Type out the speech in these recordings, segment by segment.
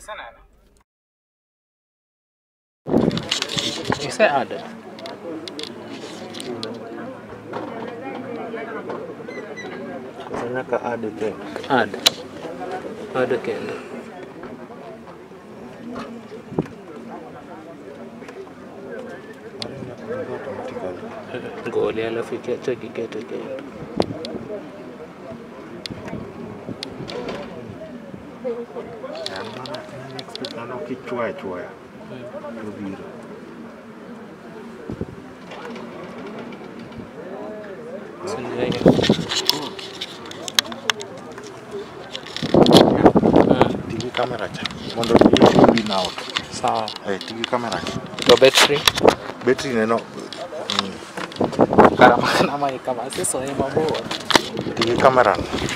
You say add? Sanaka add again. Add again. Goli alafu ikete again. Kichwa. Tigi kamera cha. Mondo ni na auto. Sawa. Tigi kamera cha. Go battery. Battery neno. Karama nama kama sisi wa mambo. Tigi kamera.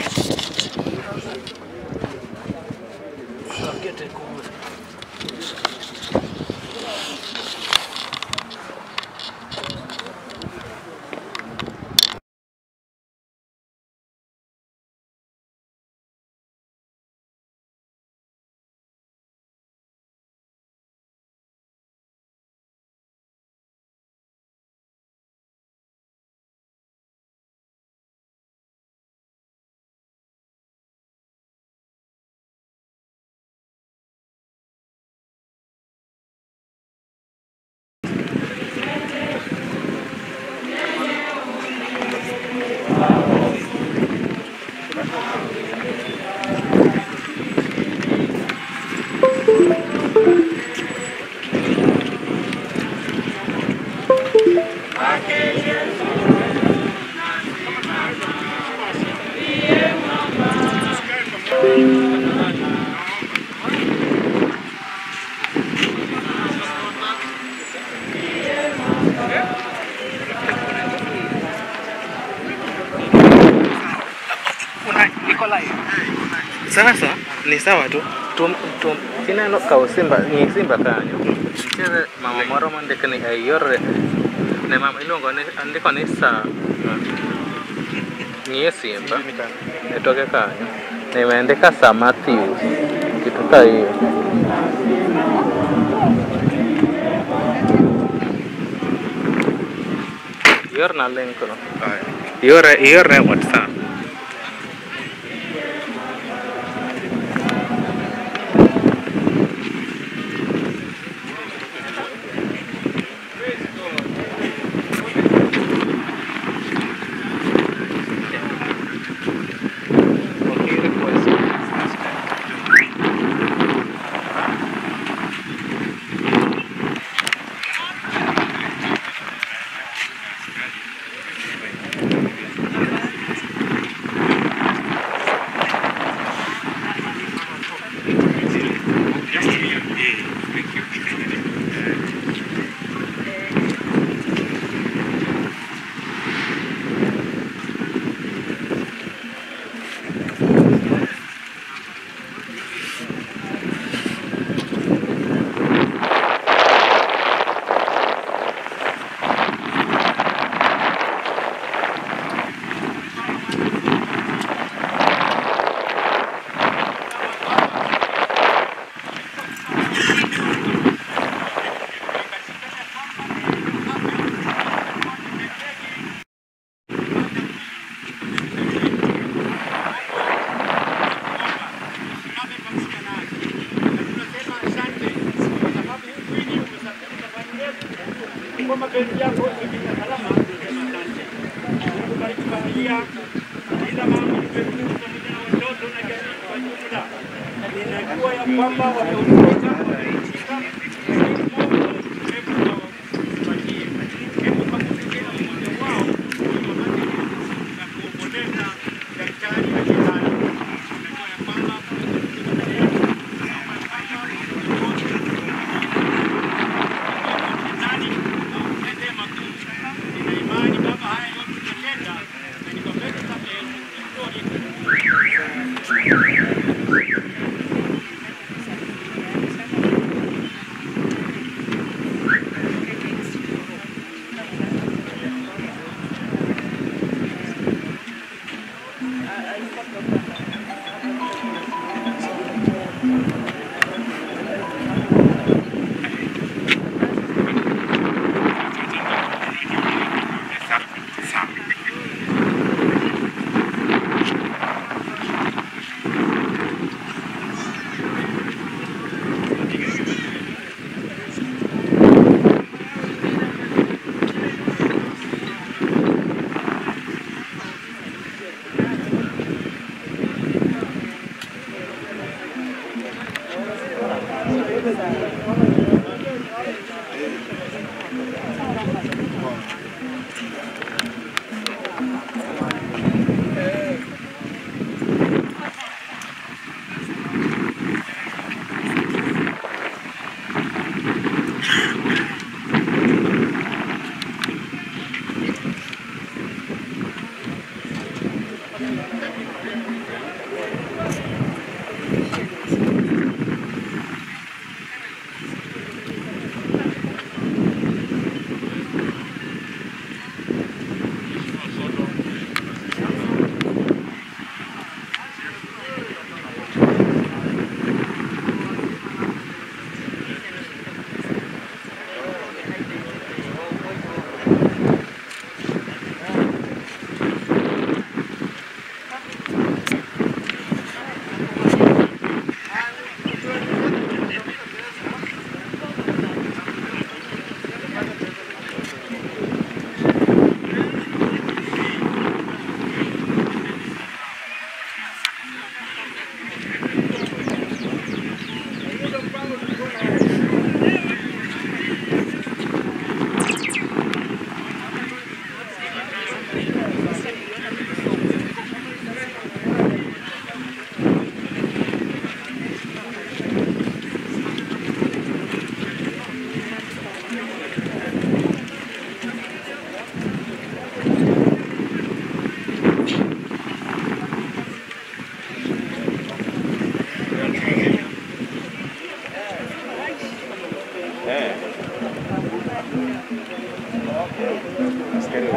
Sasa ni sawa tu kina no ka simba kanyo chere mama moro mondike ni ayore ne mama ilongo ne andiko ni sa ni simba ne toke kanyo ne imeandika Sir Matthews kitu ka hiyo na link no yore WhatsApp.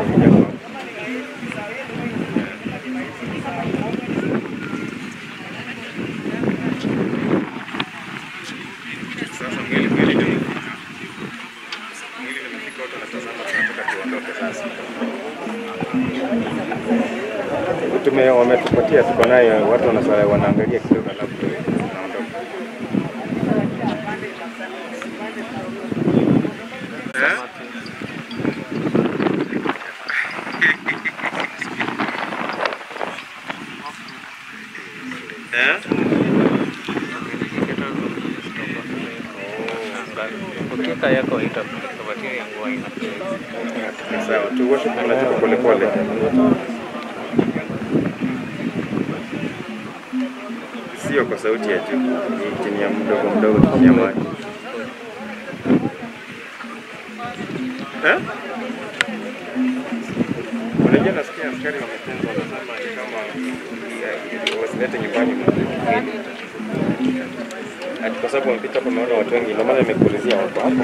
wanakuja kwa sasa mwili nimefika watu wanatazama tunataka tuondoke sasa. Wametupatia tuko nayo watu wanaangalia kidogo alafu tunaondoka. Ukika yako itapatia yangu haina. Sawa, tuwashe tunachukua pole pole. Sio kwa sauti ya juu, ni chini ya mdogo chini ya maji. Unajua nasikia askari wamefunzwa wanasema ni kama wasilete nyumbani mwili. Ati kwa sababu wamepita hapo wameona watu wengi, ndio maana nimekuulizia watu hapo.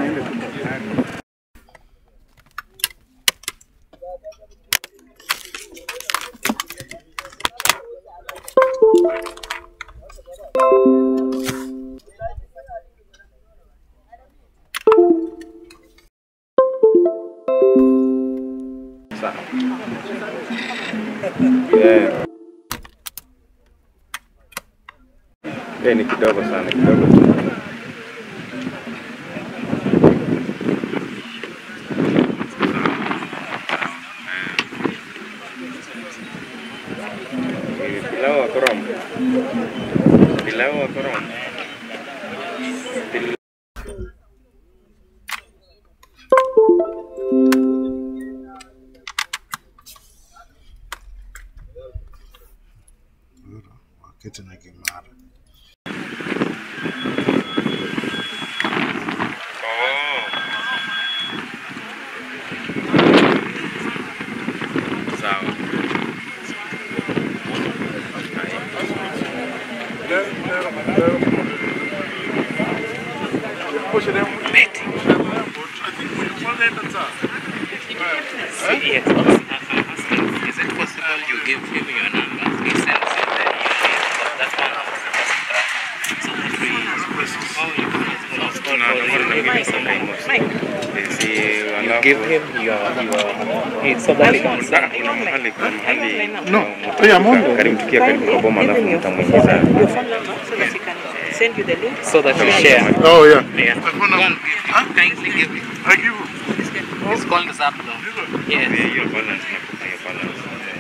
Ni kidogo sana, kidogo tu. Pilau wa korom. Wakati na kimara. Yes, I'm asking, is it possible you give him your number? He sends it there. That's one of so that we you give him your so that he can send No, ya Mungu. Karibu tukia karibu kwa boma alafu mtamwingiza. Send you the link so that we share. Oh yeah. Yeah. Kindly give it. I give you. It's called Zapdo. Yes. Your balance na your balance.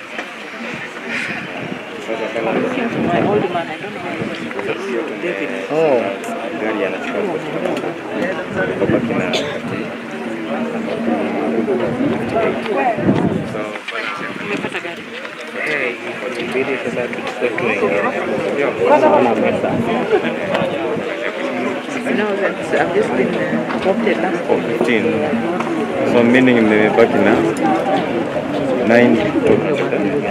my old man. I don't know David. Oh. Gari anachukua kwa kina. So Umepata gari? Hey, ilibidi sasa tuchukue No, that's I've just been adopted last 15. So meaning nimebaki na 9 to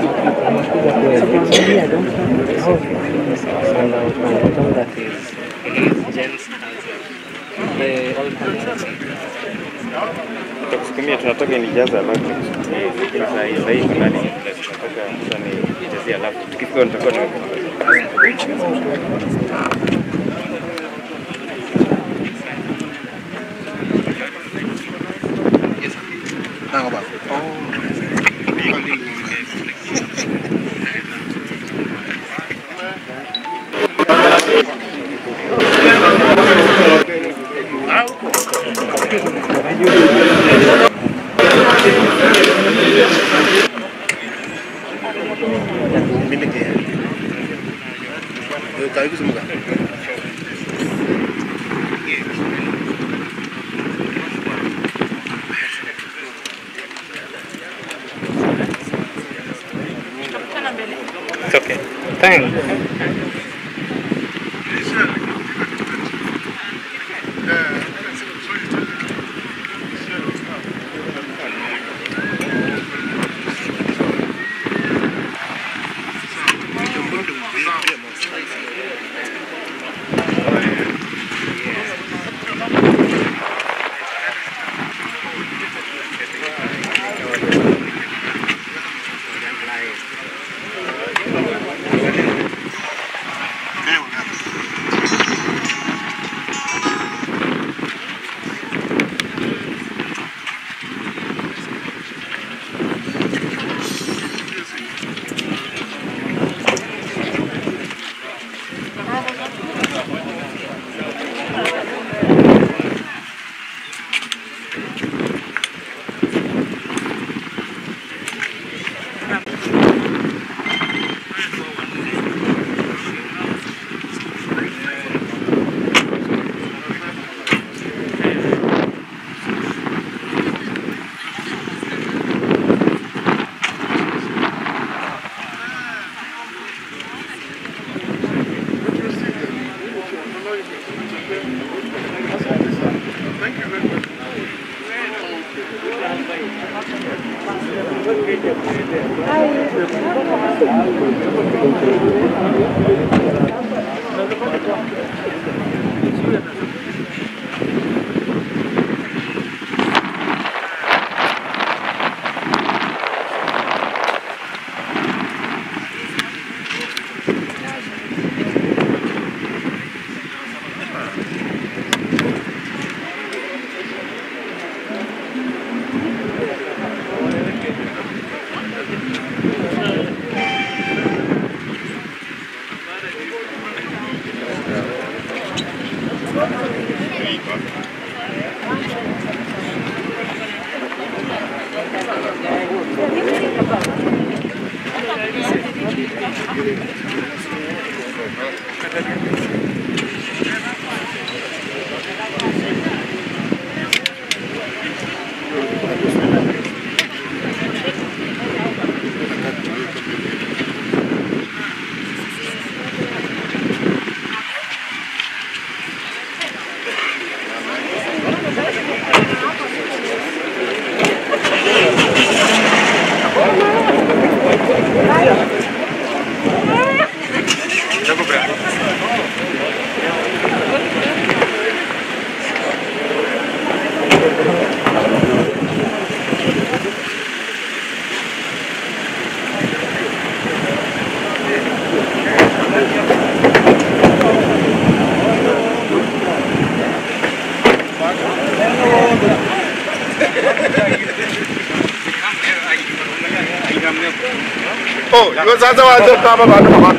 Tukusukumia tunataka nijaze alafu lakini sasa hivi ndani tunataka sasa nijazie alafu tukifika nitakuwa na It's okay. Thanks. Oh, yo sasa wacha kama bado mama.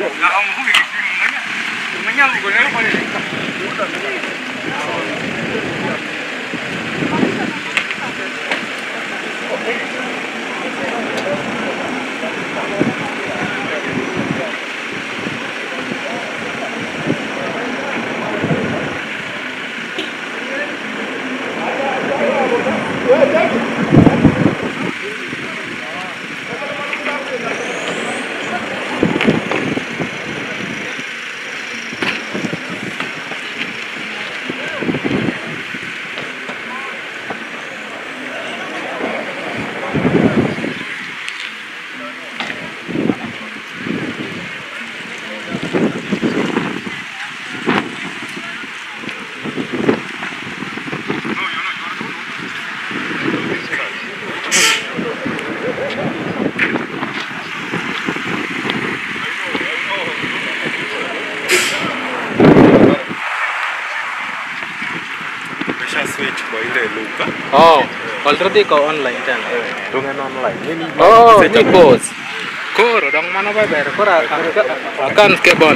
Oh, already ko online kan. Dengan online. Oh, ini bos. Kor, dong mana bayar? Kor akan ke bon.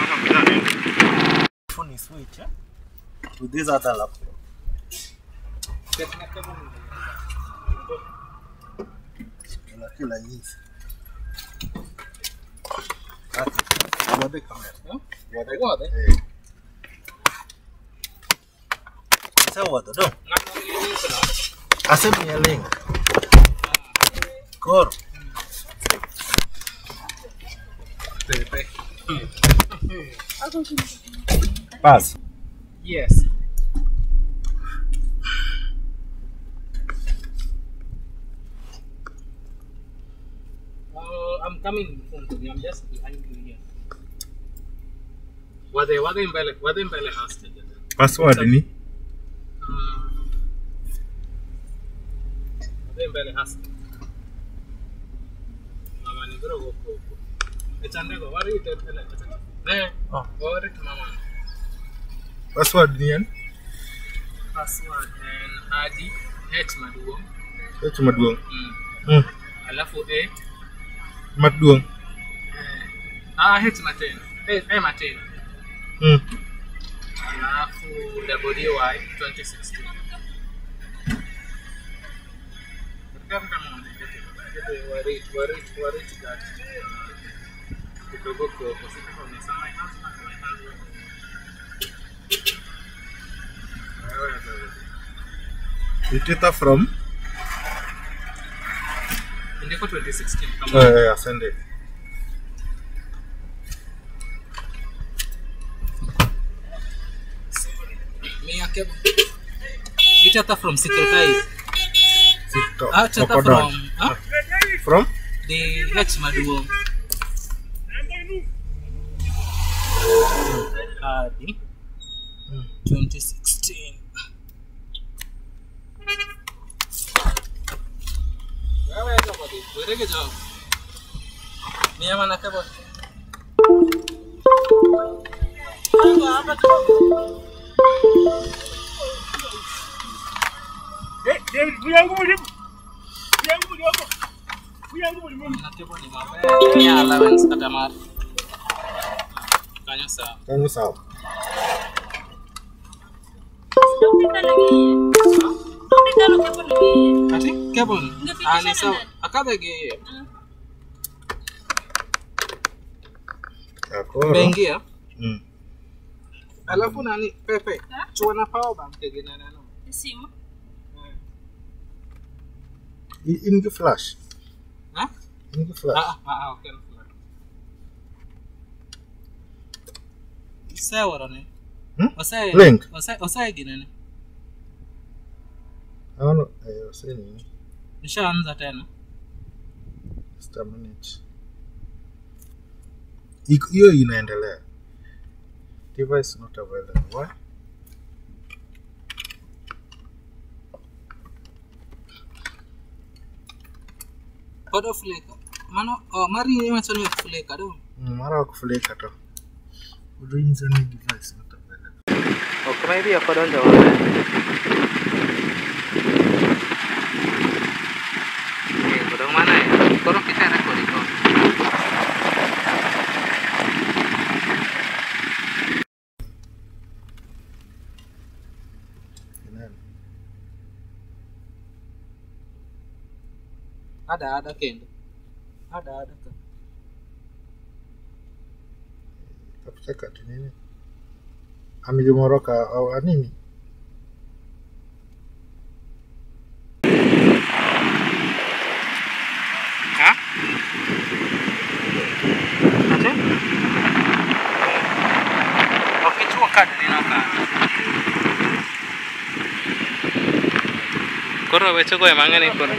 Phone is switch. To this other laptop. Kila hizi. Wade kamera. Wade. Sasa wade dong. Asem ya link. Kor. Pass. Yes. I'm coming from you. I'm just behind you here. Wade mbele hostel. Password ni? Wade mbele hostel. Mama ni bro go. Echande go. Wari ite mbele. Ne. Oh. Wari mama. Password ni yan? Password and Hadi H maduong. H maduong. Alafu A maduong. H maten. A maten. Alafu WY 2016. Worry that. Kidogo kwa sababu ni sama house. Data from? Indiko 2016. Ascended. It from Secretary. From The H maduong. Hadi 2016. Wewe ndio kwa hiyo. Wewe ke jao. Ni ama na kabo. Hapa tu. David, buyangu mulimu. Buyangu mulimu. Buyangu mulimu. Na kabo ni mabe. Ni allowance kata mar. Kanyo sawa. Kanyo sawa. Kita lagi. Kita lu kebun lagi. Ati kebon. Ani sawa. Akabe ge. Akoro. Bengia. Alafu nani pepe. Chua power bank tegena nano. Simu. in the flash. Hah? In the flash. Okay. Sawa rone. Link. Osai gine. Ano osai nini? Nishaanza tena. Just a minute. Hiyo inaendelea. Device not available. Why? Kodo fleka. Mano mari ni machoni fleka do. Mara kufuleka to. Ulinza ni device not available. Kama hivi hapo donja wale. Kodo mana ya? Kodo kita record iko. Ada kendo. Ada kan. Tapchaka nini? Amejumoroka au nini? Ha? Ate? Wakichua kadi ninoka. Koro wecho ko emangani koro.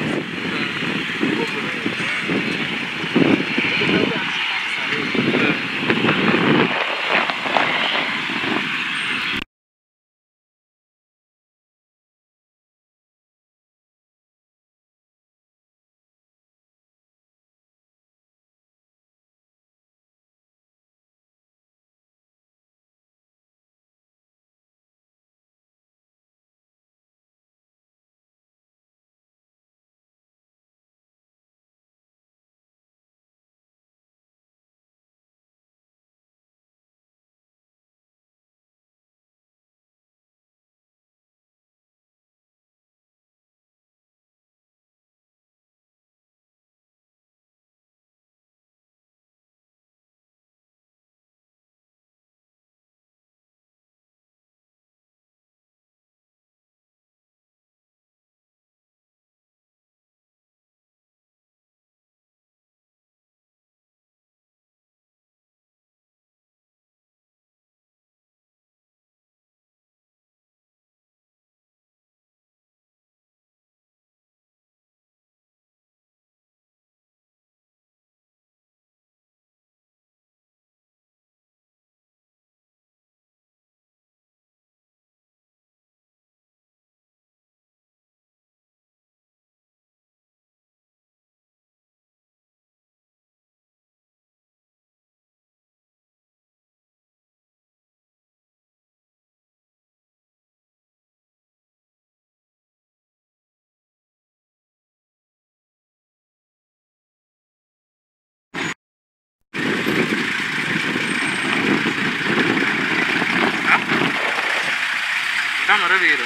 Camera vero.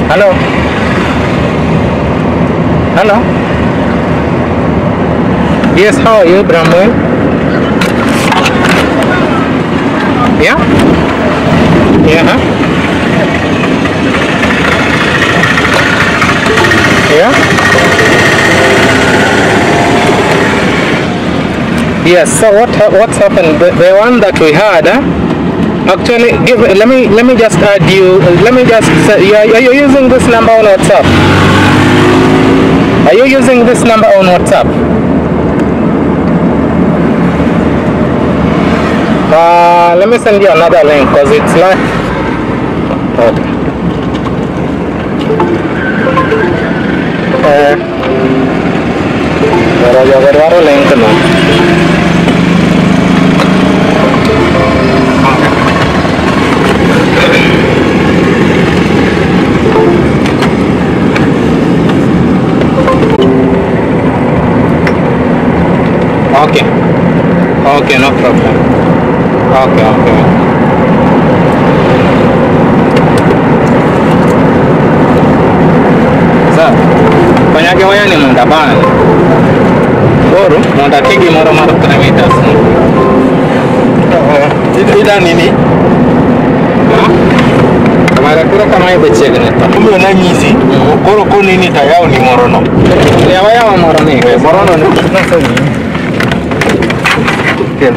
Hello? Hello? Yes, how are you, Bramwell? Yeah? Yeah, huh? Yeah? Yes, so what's happened? The one that we had, actually, let me just add you, let me just say, are you using this number on WhatsApp? Are you using this number on WhatsApp? Let me send you another link because it's like, okay. Pero yo agarro link no. Okay. Okay, no problem. Okay. Sir, kanyage waya ni munda bana. Boro, munda tigi moro 3 meters. Ida nini? Kamera kura kama ibe chegene ta. Kumbe na nyisi. Koro ko nini tayao ni morono. Ya waya wa morono ni. Morono ni. Nasa ni. Okay.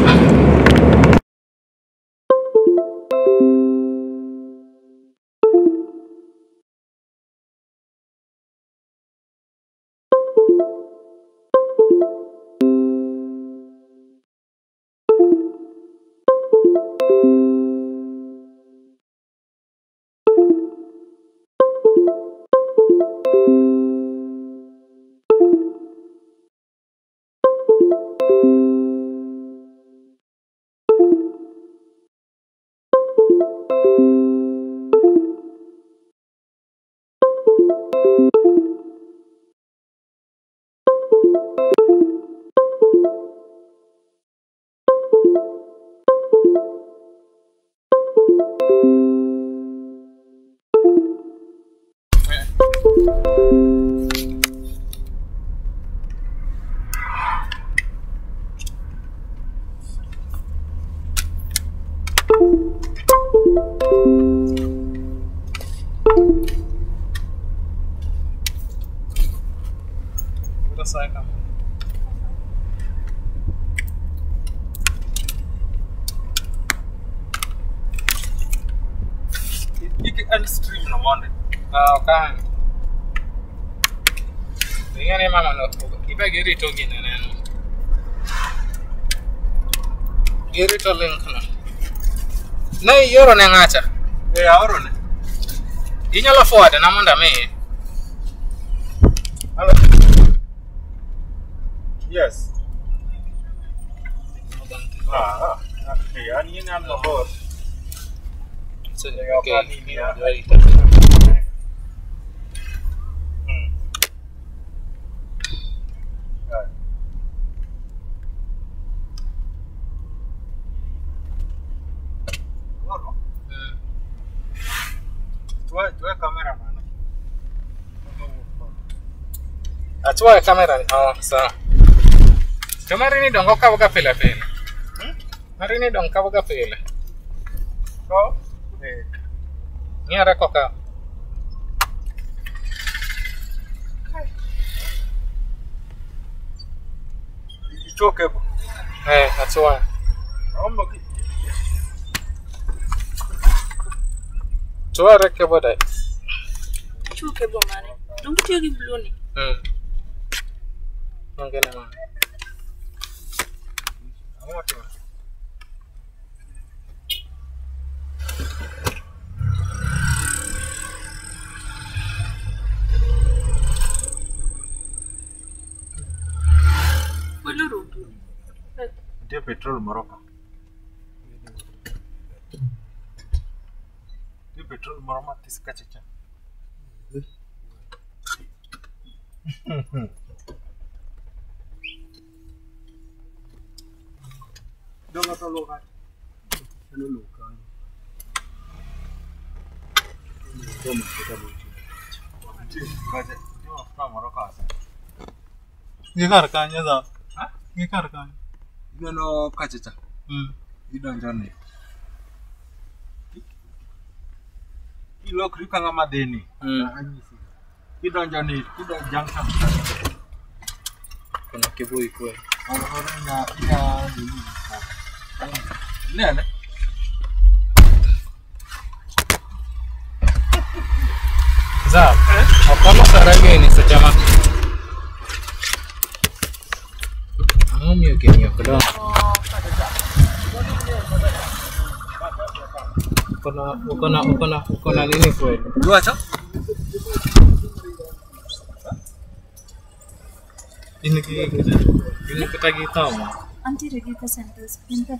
Stream no Monday. Okay. Ingane mama no. Iba giri to gine neno. Giri to link no. Nay yoro ne ngacha. Ahora ne. Inyalo forward na monda me. Hello. Yes. Okay, ani ni amno bor. So, Okay. Very Tuwe kamera mana. Atua kamera. Oh, sawa. Kamera ni dongo kabuga pele. Mari ni dong kabuga pele. So, Ni ara koka. ichoke bo. Atua. Ombo ki. Tua reke bodai. Chuke bo mane. Don't you give blue ni? Mangene ma. Amoto. Buluru. Dia petrol Morocco. Dia petrol Morocco tiska chacha. Dong atau lokan? Anu lokan. Toma kitabu hicho. Ngikar kanya za. Ngikar kanya. Idono kachacha. Idonjone. Ilok rika ngama deni. Idonjone, junction. Kuna kivui kwa. Orangnya iya dulu. Nene. Za. Apa sarangnya ini sejama. Mami okay niyo kada. Ukona nini kweli? Dua cha? Ini kita tahu. Anti-Reggae centers. Pinter.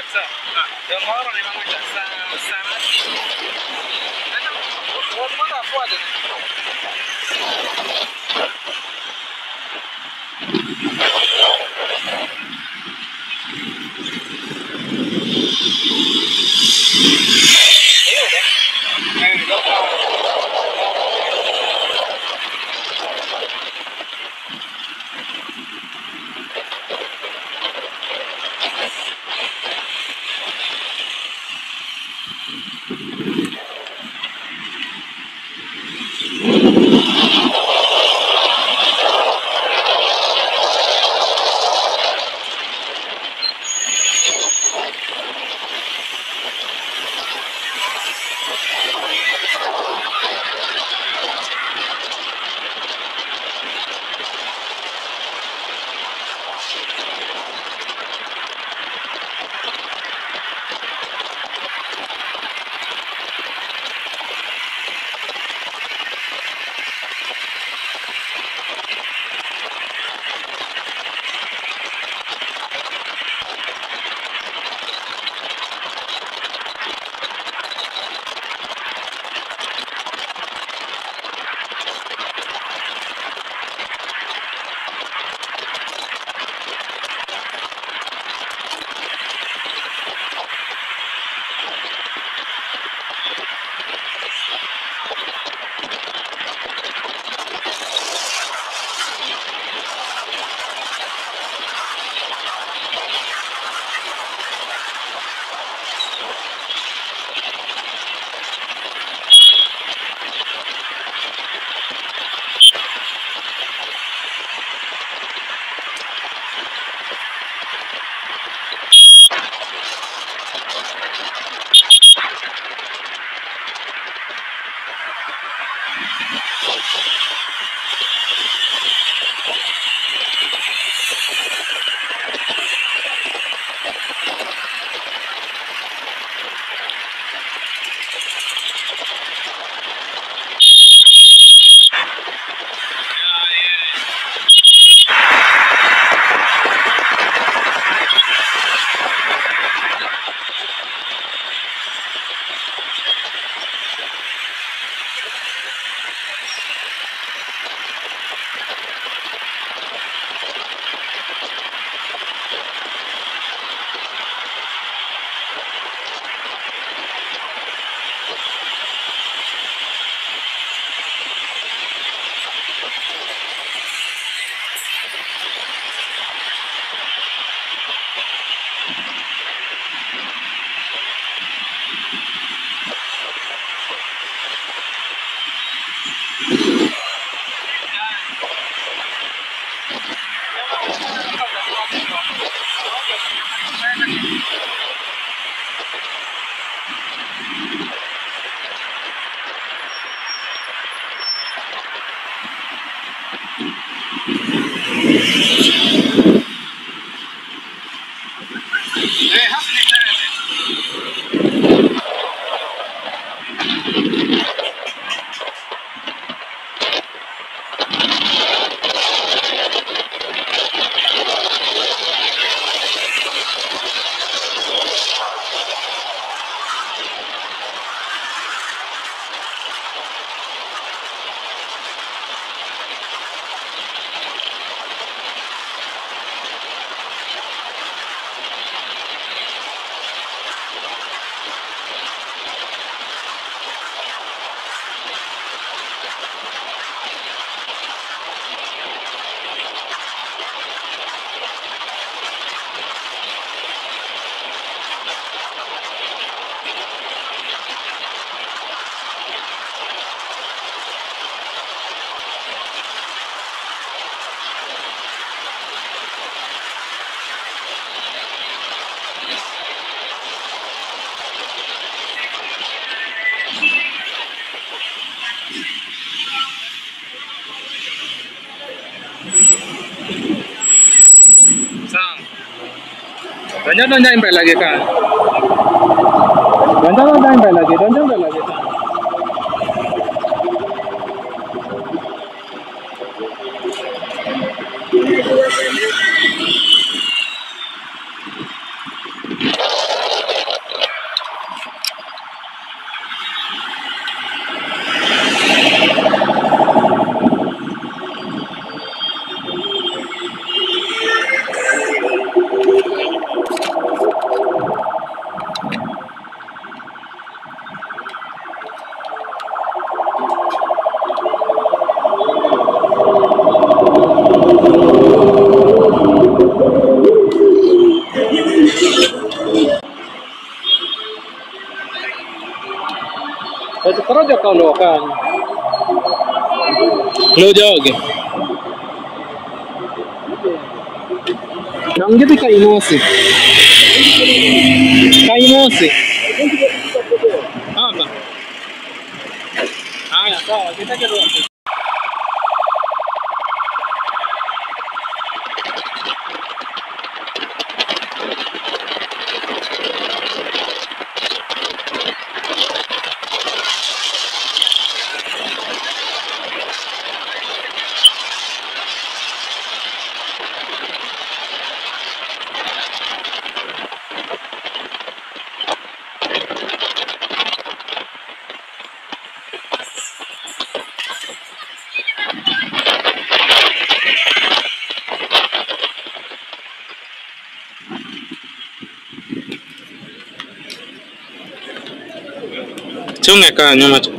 Donja mbele lagi kan. Donja mbele lagi kan. Aja kalau kan. Lo joge. Yang gitu kayak emosi. Kayak emosi. Apa? Ya, sawa, kita kedua. Chunge kanyo macho.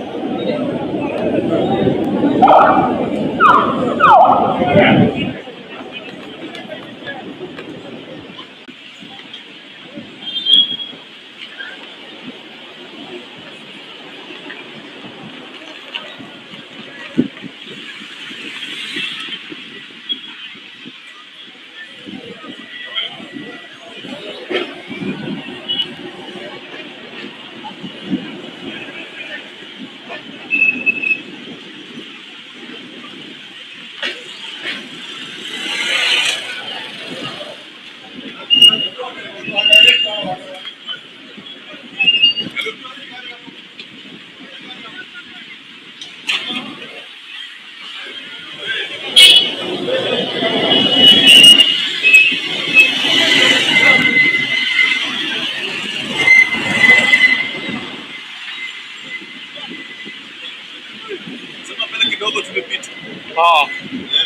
Oh.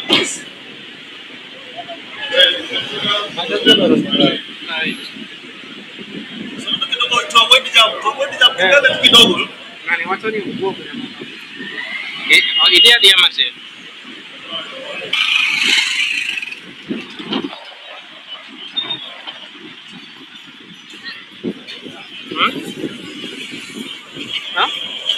Nani wacho ni mkuu. Idea dia masih. Hah?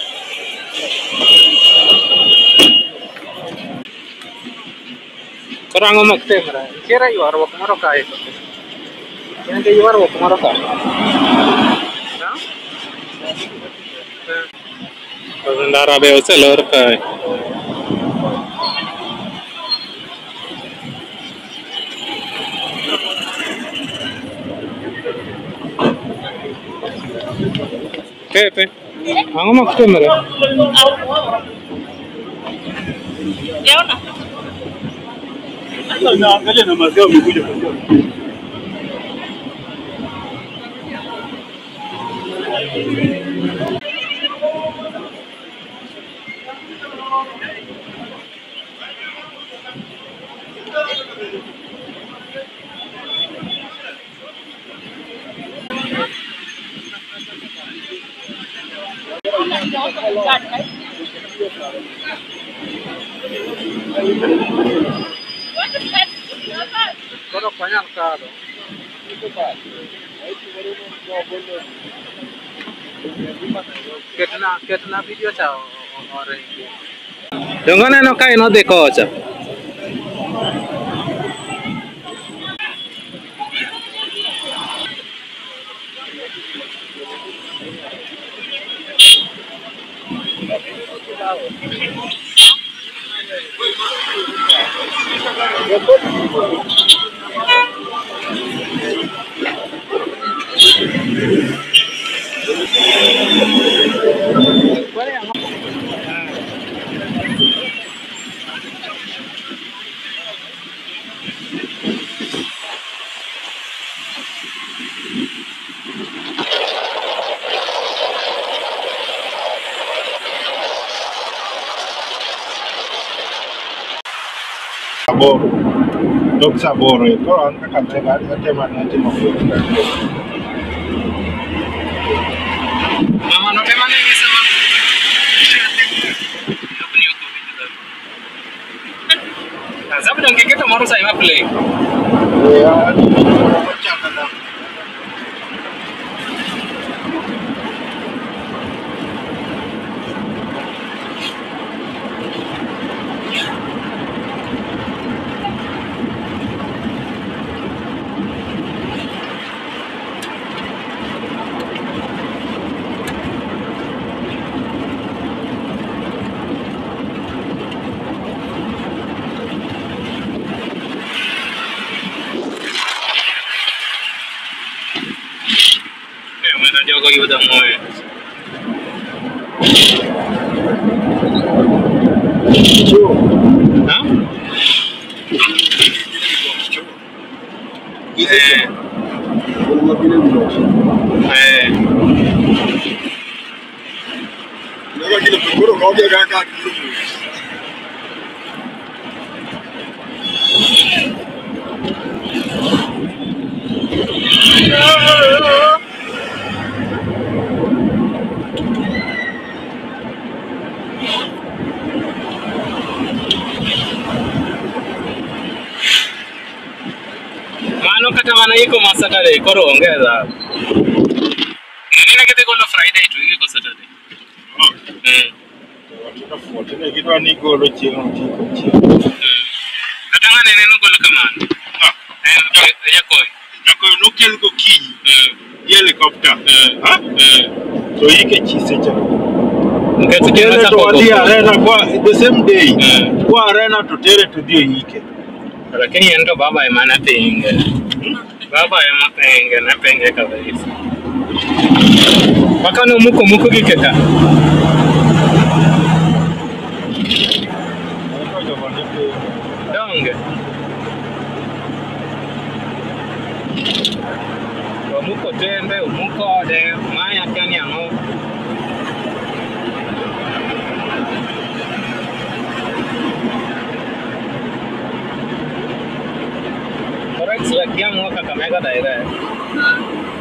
Kurang ngomong temera. Kira yuar wak maroka itu. Yang ke yuar wak maroka. Hah? Ndara be uselor kai. Pepe, ang mak temera. Yaona. Naangalia na mazao mekuja kwa Kalau banyak kado. Ketna video cha orang ini. Jangan eno kai no deko cha. Sabor. Dok sabor itu orang kata-kata macam mana cuma Mama no mana ini sama. Sabi dong kita mau saya mah play. Ya, macam mana? jogo yudo moyo. Ha? Mano kata mana iko ma Saturday koro ongeza. Nina kete kono Friday tu iko Saturday. Tena kitu ni golo chieng tiko chieng. Kata ngane neno golo kamano. Yakoi no kel go kinyi. Helicopter. So yike chisecha. Ngati Kele kema to wali chako. arena kwa the same day. Kwa arena to tere to dio yike. Lakini endo baba emana penge. Baba ema penge na penge kabisa. Bakano muko kikeka. Donge. Muko tembe, muko de maya kani ango. Correct, ya kiamu Kakamega daire.